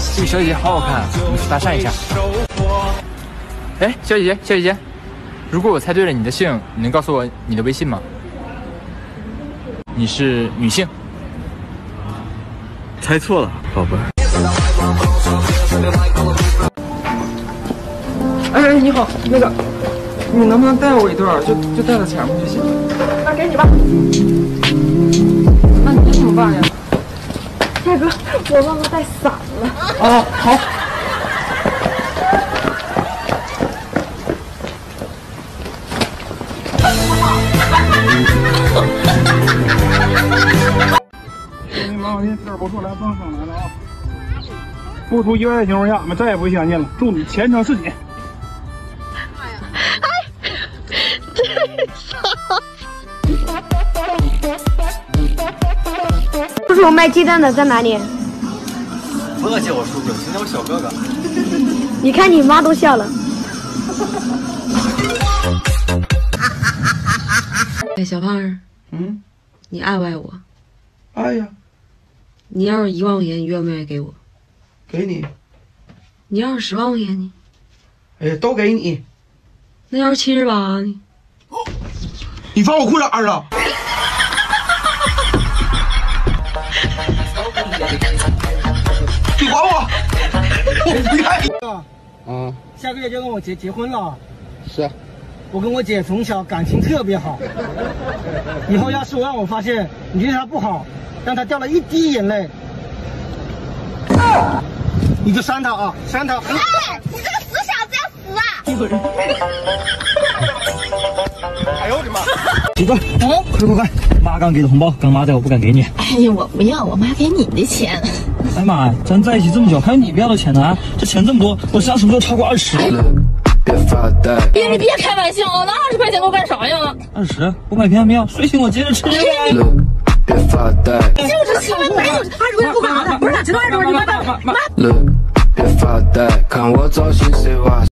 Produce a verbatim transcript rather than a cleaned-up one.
这个小姐姐好好看，我们去搭讪一下。哎，小姐姐，小姐姐，如果我猜对了你的姓，你能告诉我你的微信吗？你是女性。 猜错了，宝贝儿。 哎，你好，那个，你能不能带我一段？就就带到前面就行。那给你吧。那你怎么办呀？ 大哥，我忘了带伞了。 哦，好。 你麻烦您这儿不错，来帮上来了啊！不出意外的情况下，我们再也不会相见了。祝你前程似锦。 哎，叔叔卖鸡蛋的在哪里？ 不要叫我叔叔，请叫我小哥哥。 你看你妈都笑了。 哎，小胖儿， 嗯， 你爱不爱我？ 爱呀， 你要是一万块钱，你愿不愿意给我？ 给你。 你要是十万块钱呢？ 哎呀，都给你。 那要是七十八呢？ 你翻我裤衩了！你还我！我不愿意。 啊， 下个月就跟我结结婚了。 是啊。 我跟我姐从小感情特别好，以后要是我让我发现你对她不好，让她掉了一滴眼泪，你就扇她啊，扇她！ 哎，你这个死小子要死啊！ 一会儿。哎呦我的妈！起坐，哦，快快快！妈刚给的红包，刚妈在我不敢给你。 哎呀，我不要，我妈给你的钱。 哎妈呀，咱在一起这么久，还有你不要的钱呢？这钱这么多，我身上什么时候超过二十？ 别你别开玩笑啊！那二十块钱够干啥呀？ 二十，我买瓶面，睡醒我接着吃呗。 就是千万没有二十块钱够干啥的？不是，只能二十块钱，妈妈妈。